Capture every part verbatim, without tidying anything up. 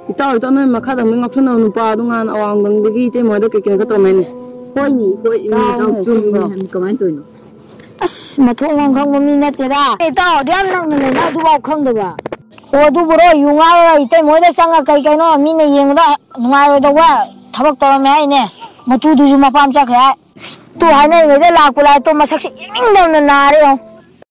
ꯏꯇꯥꯎ ꯏꯇꯥꯎ ꯅꯣꯏ ꯃꯈꯥꯗ ꯃꯤ ꯉꯥꯎꯁꯟꯅꯕ ꯅꯨꯄꯥꯗꯣ ꯉꯍꯥꯟ ꯑꯋꯥꯡꯕꯪꯗꯒꯤ ꯏꯇꯩ ꯃꯣꯏꯗ ꯀꯩꯀꯩꯅꯣ ꯇꯧꯔꯝꯃꯦꯅꯦ ꯍꯣꯏꯅꯤ ꯍꯣꯏ ꯏꯇꯥꯎ ꯆꯨꯝꯕ꯭ꯔꯣ ꯀꯃꯥꯏꯅ ꯇꯧꯔꯤꯅꯣ ꯑꯁ ꯃꯊꯣꯡ ꯃꯔꯝ ꯈꯪꯕ ꯃꯤ ꯅꯠꯇꯦꯗ ꯏꯇꯥꯎꯗꯤ ꯌꯥꯝ ꯅꯛꯅ ꯂꯩꯅ ꯑꯗꯨꯐꯥꯎ ꯈꯪꯗꯕ ꯑꯣ ꯑꯗꯨꯕꯨꯔꯣ ꯌꯨ ꯉꯥꯎꯔꯒ ꯏꯇꯩ ꯃꯣꯏꯗ ꯆꯪꯉ ꯀꯩ ꯀꯩꯅꯣ ꯃꯤꯅ ꯌꯦꯡꯕꯗ ꯅꯨꯡꯉꯥꯏꯔꯣꯏꯗꯧꯕ ꯊꯕꯛ ꯇꯧꯔꯝꯃꯦ ꯍꯥꯏꯅꯦ ꯃꯆꯨꯗꯨꯁꯨ ꯃꯄꯥꯝ ꯆꯠꯈ꯭ꯔꯦ ꯍꯥꯏ ꯇꯨ ꯍꯥꯏꯅꯔꯤꯉꯩꯗ ꯂꯥꯛꯄ ꯂꯥꯛꯑꯦ ꯇꯨ ꯃꯁꯛꯁꯤ ꯏꯃꯤꯡꯗꯧꯅ ꯅꯥꯔꯦ ꯌꯦꯡꯉꯣ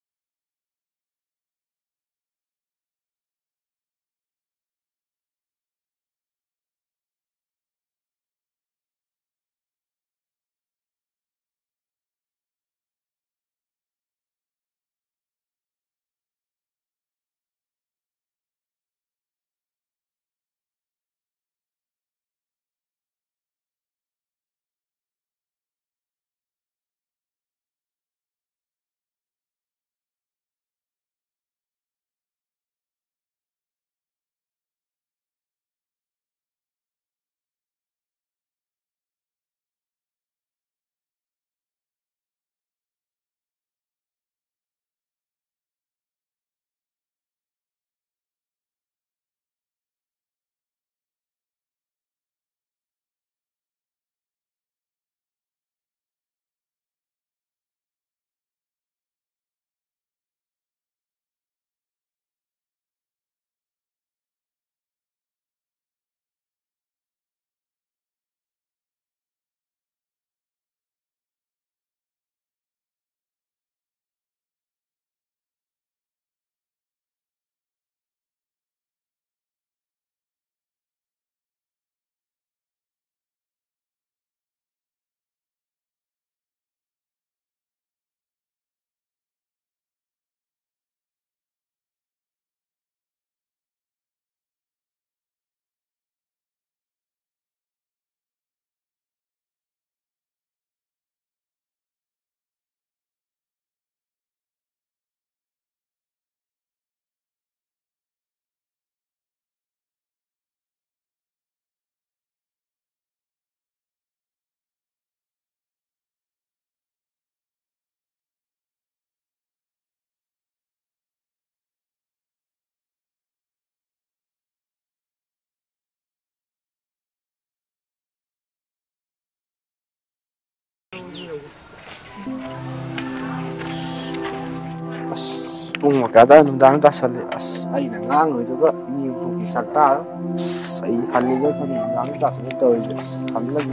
ꯑꯁ ꯄꯨꯡ ꯀꯌꯥꯗ ꯅꯨꯡꯗꯥꯡ ꯇꯥꯁꯜꯂꯦ ꯑꯁ ꯑꯩꯅ ꯉꯥꯡꯉꯣꯏꯗꯨꯒ ꯏꯅꯦꯝꯄꯣꯛꯀꯤ ꯁꯛꯇꯥꯗ ꯑꯁ ꯑꯩ ꯍꯜꯂꯤꯁꯦ ꯈꯪꯉꯦ ꯅꯨꯡꯗꯥꯡ ꯇꯥꯁꯜꯂꯦ ꯇꯧꯔꯤꯁꯦ ꯑꯁ ꯍꯜꯂꯒꯦ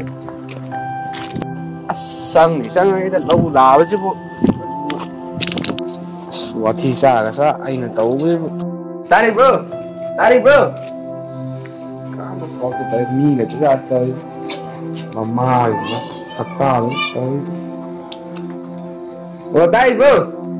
ꯑꯁ ꯆꯪꯉꯤ ꯆꯪꯉꯤꯗ ꯂꯧ ꯂꯥꯛꯑꯕꯁꯤꯕꯨ ꯑꯁ ꯋꯥꯊꯤ ꯆꯥꯔꯒ ꯆꯥ ꯑꯩꯅ ꯇꯧꯕꯁꯤꯕꯨ ꯇꯥꯔꯤꯕ꯭ꯔꯣ ꯇꯥꯔꯤꯕ꯭ꯔꯣ ꯀꯥꯟꯗ ꯊꯕꯛꯇꯤ ꯇꯧꯔꯤ ꯃꯤꯅꯁꯨ ꯌꯥꯗ ꯇꯧꯔꯤ ꯃꯃꯥꯒꯤꯅ ꯁꯛꯇꯥꯗ ꯇꯧꯔꯤ ꯑꯣ ꯇꯥꯔꯤꯕ꯭ꯔꯣ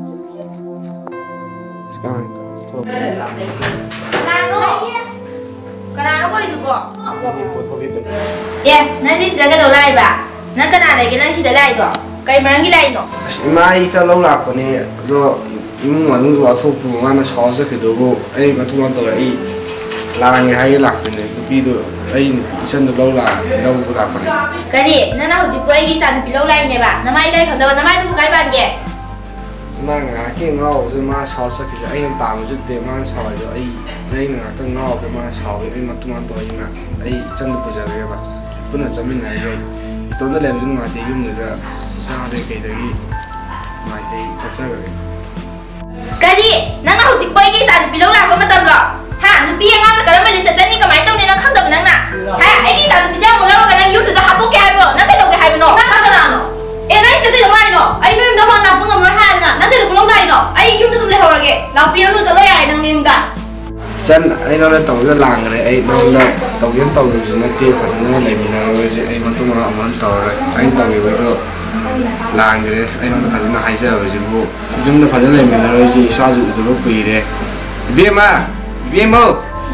Kanano? Kanano ko ito po? Yeah, nanti sila ka daw lai ba? Nang kanana ka nang sila lai do? Kay marangi lai no? Imai cha lo lak pani do imung manung do atho pu ngana saw sa khido go ai ma thuma to ai la ngi hai lak ni pi do ai isan do lo la lo go lak pani Kadi nana hosi po ai gi san pi lo lai ne ba? Namai kai kham da namai tu kai ban ge? Ma nga ki ngao so ma saw sa khido ai ta ma ju de ma saw do ai ai nga ta ngao ko ma saw ai ma thuma to ai ma ai chan do pu ja ge ba puna chamin na ai to da lem ju ma de yum ni da sa de ke da gi ma de cha cha ge Kadi nana hosi po ai gi san pi lo la ko ma tam lo ha nu pi nga na ka ma li cha cha ni ka mai tong ni na khang da nang na ha ai gi san pi ja mo lo ka nang yum da ha to ke ai bo na kai do ke hai bo no na ka na no e nai se de dong lai no ai nu yum da ma na pung ma ha na na de lo lai no ai yum da dum le ho ra ge la pi no cha lo ya ai nang nim da chân ai nó tàu cái làng này ai nó là tàu kiến tàu gì nó tiêu phải nó lấy mình nó rồi ai mà tôi mà muốn tàu rồi anh tàu gì vậy đó làng cái ai nó phải nó hay sao rồi chứ bộ chúng nó phải lấy mình nó rồi gì sao dụ từ lúc quỳ đấy biết mà biết mơ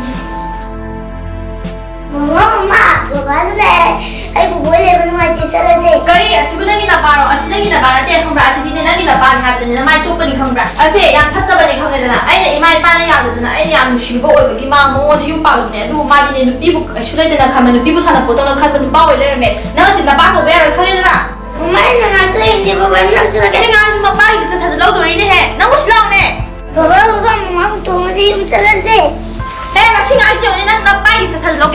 Mama, baba su ne ai bu bole ban mai te sala se Kari asibu nangi na paro asi nangi na bara te khambra asi dine nangi na ban ha bane na mai chop ni khambra ase yam phatta bane khangena na ai na imai pa na ya na ai na yam shibo oi bagi ma mo de yum pa ne du ma dine nu pibu shulai de na khama nu pibu sana poto na khama nu ba oi le me na si na ba ko be ro khangena na Mama na na to indi baba na su ga singa ju ma ba ni sa sa lo do ri ne he na mo shlau ne Baba baba mama to ma si um sala se he ma singa ju ne na na ba ni sa sa lo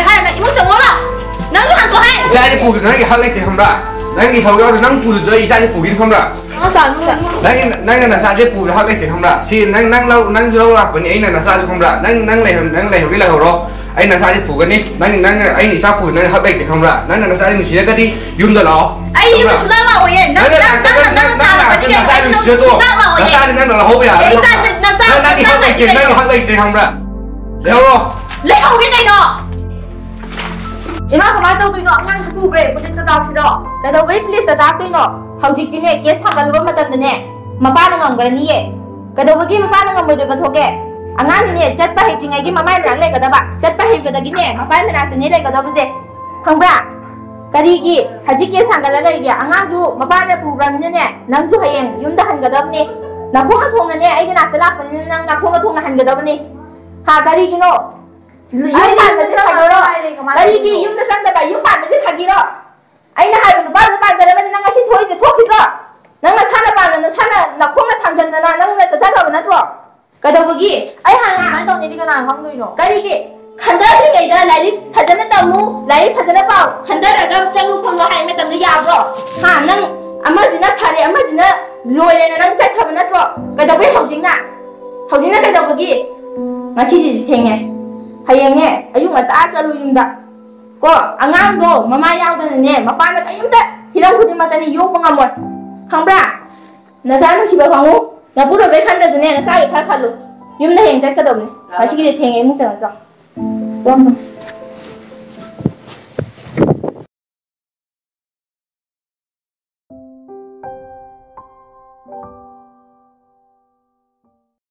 ꯄꯨꯗꯨ ꯅꯪꯒꯤ ꯍꯛ ꯂꯩꯇꯦ ꯈꯪꯕ꯭ꯔꯥ ꯅꯪꯒꯤ ꯁꯧ ꯌꯥꯎꯗ ꯅꯪ ꯄꯨꯗꯨꯁꯨ ꯑꯩ ꯏꯆꯥꯁꯦ ꯄꯨꯈꯤꯅꯤ ꯈꯪꯕ꯭ꯔꯥ ꯅꯪꯒꯤ ꯅꯪꯅ ꯅꯆꯥꯁꯦ ꯄꯨꯕꯗ ꯍꯛ ꯂꯩꯇꯦ ꯈꯪꯕ꯭ꯔꯥ ꯁꯤ ꯅꯪ ꯅꯪ ꯂꯧ ꯅꯪꯁꯨ ꯂꯧ ꯂꯥꯛꯄꯅꯤ ꯑꯩꯅ ꯅꯆꯥꯁꯨ ꯈꯪꯕ꯭ꯔꯥ ꯅꯪ ꯅꯪ ꯂꯩꯍꯧ ꯅꯪ ꯂꯩꯍꯧꯒꯤ ꯂꯩꯍꯧꯔꯣ ꯑꯩ ꯅꯆꯥꯁꯦ ꯄꯨꯒꯅꯤ ꯅꯪ ꯅꯪ ꯑꯩꯅ ꯏꯆꯥ ꯄꯨꯕ ꯅꯪ ꯍꯛ ꯂꯩꯇꯦ ꯈꯪꯕ꯭ꯔꯥ ꯅꯪꯅ ꯅꯆꯥꯁꯦ ꯅꯨꯡꯁꯤꯔꯒꯗꯤ ꯌꯨꯝꯗ ꯂꯥꯛꯑꯣ ꯑꯩ ꯌꯨꯝꯗ ꯁꯨꯡꯂꯥꯛ ꯂꯥꯛꯑꯣꯏꯌꯦ ꯅꯪ ꯅꯪ ꯅꯪ ꯅꯪ ꯇꯥꯔꯕꯗꯤ ꯅꯆꯥꯁꯦ ꯅꯨꯡꯁꯤꯔꯗꯣ ꯅꯆꯥꯁꯦ ꯅꯪꯅ ꯂꯧꯍꯧꯕ ꯌꯥꯔꯣꯏ ꯅꯪꯒꯤ ꯍꯛ ꯂꯩꯇꯦ ꯅꯪꯒꯤ ꯍꯛ ꯂꯩꯇ꯭ꯔꯦ ꯈꯪꯕ꯭ꯔꯥ ꯂꯩꯍꯧꯔꯣ ꯂꯩꯍꯧꯒꯦ ꯀꯩꯅꯣ ꯏꯃꯥ ꯀꯃꯥꯏꯅ ꯇꯧꯗꯣꯏꯅꯣ ꯑꯉꯥꯡꯁꯨ ꯄꯨꯈ꯭ꯔꯦ ꯄꯨꯂꯤꯁꯇ ꯇꯥꯛꯁꯤꯔꯣ ꯀꯩꯗꯧꯕꯩ ꯄꯨꯂꯤꯁꯇ ꯇꯥꯛꯇꯣꯏꯅꯣ ꯍꯧꯖꯤꯛꯇꯤꯅꯦ ꯀꯦꯁ ꯊꯥꯡꯒꯠꯂꯨꯕ ꯃꯇꯝꯗꯅꯦ ꯃꯄꯥꯅ ꯉꯝꯒ꯭ꯔꯅꯤꯌꯦ ꯀꯩꯗꯧꯕꯒꯤ ꯃꯄꯥꯅ ꯉꯝꯃꯣꯏꯗꯣꯏꯕ ꯊꯣꯛꯀꯦ ꯑꯉꯥꯡꯗꯤꯅꯦ ꯆꯠꯄ ꯍꯩꯇ꯭ꯔꯤꯉꯩꯒꯤ ꯃꯃꯥꯏ ꯃꯅꯥꯛ ꯂꯩꯒꯗꯕ ꯆꯠꯄ ꯍꯩꯕꯗꯒꯤꯅꯦ ꯃꯄꯥꯏ ꯃꯅꯥꯛꯇꯅꯦ ꯂꯩꯒꯗꯧꯕꯁꯦ ꯈꯪꯕ꯭ꯔꯥ ꯀꯔꯤꯒꯤ ꯍꯧꯖꯤꯛ ꯀꯦꯁ ꯊꯥꯡꯒꯠꯂꯒꯗꯤ ꯑꯉꯥꯡꯁꯨ ꯃꯄꯥꯅ ꯄꯨꯈ꯭ꯔꯕꯅꯤꯅꯅꯦ ꯅꯪꯁꯨ ꯍꯌꯦꯡ ꯌꯨꯝꯗ ꯍꯟꯒꯗꯕꯅꯤ ꯅꯈꯣꯡꯅ ꯊꯣꯡꯅꯅꯦ ꯑꯩꯒꯤ ꯅꯥꯛꯇ ꯂꯥꯛꯄꯅꯤꯅ ꯅꯪ ꯅꯈꯣꯡꯅ ꯊꯣꯡꯅ ꯍꯟꯒꯗꯕꯅꯤ ꯍꯥ ꯀꯔꯤꯒꯤꯅꯣ ꯌꯨꯝ ꯄꯥꯟꯕꯁꯦ ꯐꯒꯤꯔꯣ ꯀꯔꯤꯒꯤ ꯌꯨꯝꯗ ꯆꯪꯗꯕ ꯌꯨꯝ ꯄꯥꯟꯕꯁꯦ ꯐꯒꯤꯔോ ꯑꯩꯅ ꯍꯥꯏꯕ ꯅꯨꯄꯥꯗꯨ ꯄꯥꯟꯖꯔꯕꯅꯤ ꯅꯪ ꯉꯁꯤ ꯊꯣꯛꯏꯁꯦ ꯊꯣꯛꯈꯤꯗ꯭ꯔꯣ ꯅꯪ ꯅꯁꯥꯅ ꯄꯥꯟꯗꯅ ꯅꯁꯥꯅ ꯅꯈꯣꯡꯅ ꯊꯥꯡꯖꯟꯗꯅ ꯅꯪꯅ ꯆꯠꯆꯈ꯭ꯔꯕ ꯅꯠꯇ꯭ꯔꯣ ꯀꯩꯗꯧꯕꯒꯤ ꯑꯩ ꯍꯥꯟꯅ ꯁꯨꯃꯥꯏꯅ ꯇꯧꯅꯤꯗꯤ ꯀꯅꯥ ꯈꯪꯗꯣꯏꯅꯣ ꯀꯔꯤꯒꯤ ꯈꯟꯊꯗ꯭ꯔꯤꯉꯩꯗ ꯂꯥꯏꯔꯤꯛ ꯐꯖꯅ ꯇꯝꯃꯨ ꯂꯥꯏꯔꯤꯛ ꯐꯖꯅ ꯄꯥꯎ ꯈꯟꯊꯔꯒ ꯆꯠꯂꯨ ꯈꯣꯠꯂꯨ ꯍꯥꯏ ꯃꯇꯝꯗ ꯌꯥꯕ꯭ꯔോ ꯍꯥ ꯅꯪ ꯑꯃꯁꯤꯅ ꯐꯔꯦ ꯑꯃꯁꯤꯅ ꯂꯣꯏꯔꯦꯅ ꯅꯪ ꯆꯠꯈ꯭ꯔꯕ ꯅꯠꯇ꯭रो ꯀꯩꯗꯧꯕꯒꯤ ꯍꯧꯖꯤꯛꯅ ꯍꯧꯖꯤꯛꯅ ꯀꯩꯗꯧꯕꯒꯤ ꯉꯁꯤꯗꯤ ꯊꯦꯡꯉꯦ ꯍꯌꯦꯡꯅꯦ ꯑꯌꯨꯛ ꯉꯟꯇꯥ ꯆꯠꯂꯨ ꯌꯨꯝꯗ ꯀꯣ ꯑꯉꯥꯡꯗꯣ ꯃꯃꯥ ꯌꯥꯎꯗꯅꯅꯦ ꯃꯄꯥꯅ ꯀꯔꯤꯝꯇ ꯍꯤꯔꯝ ꯈꯨꯗꯤꯡꯃꯛꯇꯅꯤ ꯌꯣꯛꯄ ꯉꯝꯃꯣꯏ ꯈꯪꯕ꯭ꯔꯥ ꯅꯆꯥ ꯅꯨꯡꯁꯤꯕ ꯐꯪꯉꯨ ꯅꯄꯨꯔꯣꯏꯕꯩ ꯈꯟꯗ꯭ꯔꯁꯨꯅꯦ ꯅꯆꯥꯒꯤ ꯈꯔ ꯈꯜꯂꯨ ꯌꯨꯝꯗ ꯍꯌꯦꯡ ꯆꯠꯀꯗꯧꯕꯅꯤ ꯉꯁꯤꯒꯤꯗꯤ ꯊꯦꯡꯉꯦ ꯑꯃꯨꯛ ꯆꯪꯉꯁꯤ